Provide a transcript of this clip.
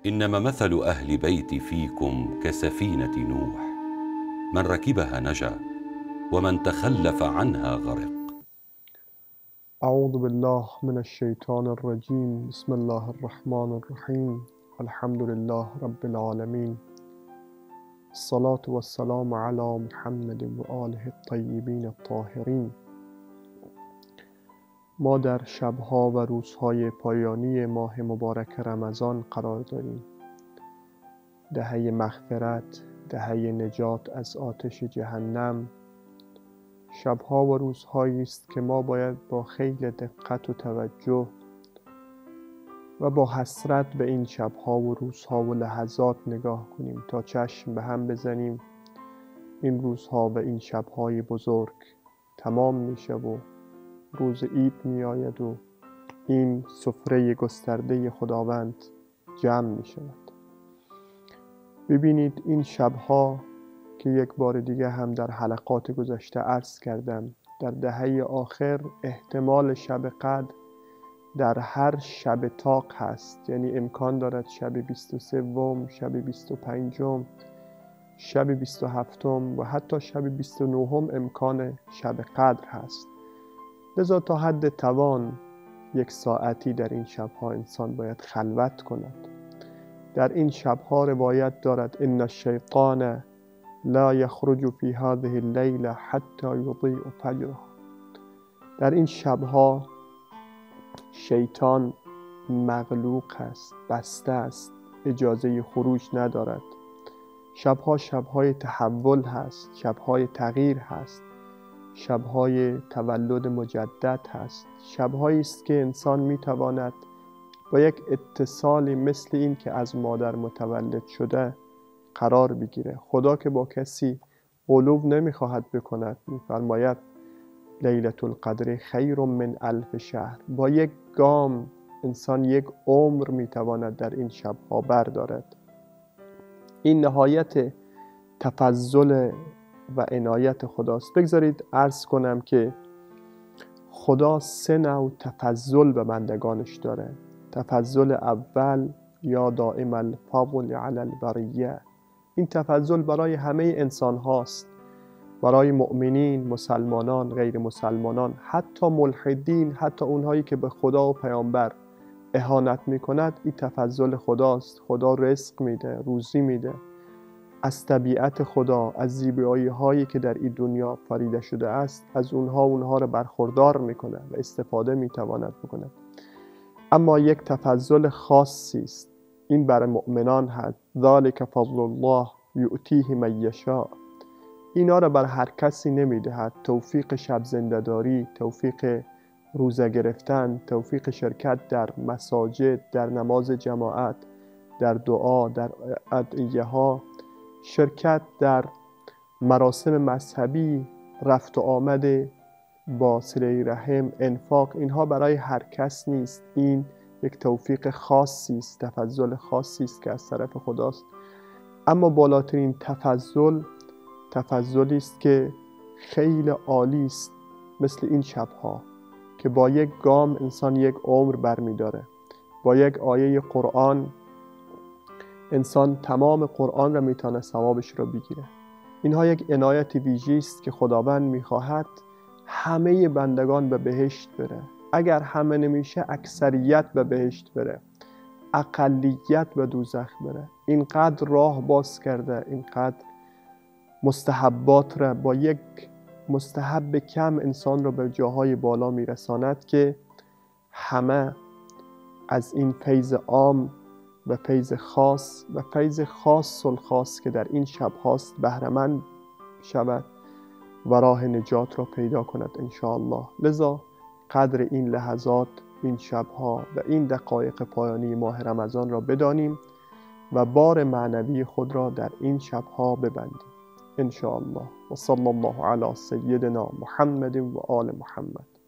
إنما مثل أهل بيتي فيكم كسفينة نوح، من ركبها نجا ومن تخلف عنها غرق. أعوذ بالله من الشيطان الرجيم. بسم الله الرحمن الرحيم. الحمد لله رب العالمين. الصلاة والسلام على محمد و آله الطیبین الطاهرین. ما در شبها و روزهای پایانی ماه مبارک رمضان قرار داریم. دهه مغفرت، دهه نجات از آتش جهنم. شبها و روزهایی است که ما باید با خیلی دقت و توجه و با حسرت به این شبها و روزها و لحظات نگاه کنیم تا چشم به هم بزنیم. این روزها و این شبهای بزرگ تمام میشه و روز عید می آید و این سفره گسترده خداوند جمع می شود. ببینید این شبها که یک بار دیگه هم در حلقات گذشته عرض کردم، در دهه آخر احتمال شب قدر در هر شب تاق هست، یعنی امکان دارد شب 23، شب 25، شب 27 و حتی شب 29 امکان شب قدر هست. لذا تا حد توان یک ساعتی در این شبها انسان باید خلوت کند. در این شبها روایت دارد ان الشیطان لا یخرج فی هذه اللیل حتی یضیء فجره. در این شبها شیطان مغلوق است، بسته است، اجازه خروج ندارد. شبها شبهای تحول هست، شبهای تغییر هست، شبهای تولد مجدد هست. شبهایی است که انسان میتواند با یک اتصالی مثل این که از مادر متولد شده قرار بگیره. خدا که با کسی غلو نمیخواهد بکند، میفرماید لیلة القدر خیر من 1000 شهر. با یک گام انسان یک عمر میتواند در این شبها بردارد. این نهایت تفضل و عنایت خداست. بگذارید عرض کنم که خدا 3 نوع تفضل به بندگانش داره. تفضل اول یا دائم الفضل علی البریه. این تفضل برای همه انسان هاست، برای مؤمنین، مسلمانان، غیر مسلمانان، حتی ملحدین، حتی اونهایی که به خدا و پیامبر اهانت میکند. این تفضل خداست. خدا رزق میده، روزی میده از طبیعت خدا، از زیبایی هایی که در این دنیا فریده شده است، از اونها را برخوردار میکنه و استفاده میتواند بکنه. اما یک تفضل خاصی است، این برای مؤمنان هست. ذالک فضل الله یؤتیه من یشاء. اینا را بر هر کسی نمیدهد. توفیق شب زنده‌داری، توفیق روزه گرفتن، توفیق شرکت در مساجد، در نماز جماعت، در دعا، در ادعیه ها، شرکت در مراسم مذهبی، رفت و آمد با صله رحم، انفاق، اینها برای هر کس نیست. این یک توفیق خاصی است، تفضل خاصی است که از طرف خداست. اما بالاترین تفضل تفضلی است که خیلی عالی است، مثل این شبها که با یک گام انسان یک عمر برمی‌داره. با یک آیه قرآن انسان تمام قرآن را میتونه ثوابش را بگیره. اینها یک عنایت ویژه‌ای است که خداوند میخواهد همه بندگان به بهشت بره. اگر همه نمیشه، اکثریت به بهشت بره، اقلیت به دوزخ بره. اینقدر راه باز کرده، اینقدر مستحبات را با یک مستحب کم انسان را به جاهای بالا میرساند که همه از این فیض عام و فیض خاص و فیض خاص الخاص که در این شب هاست بهره‌مند شود و راه نجات را پیدا کند انشاءالله. لذا قدر این لحظات، این شبها و این دقایق پایانی ماه رمضان را بدانیم و بار معنوی خود را در این شبها ببندیم انشاءالله. و صلی الله علی سیدنا محمد و آل محمد.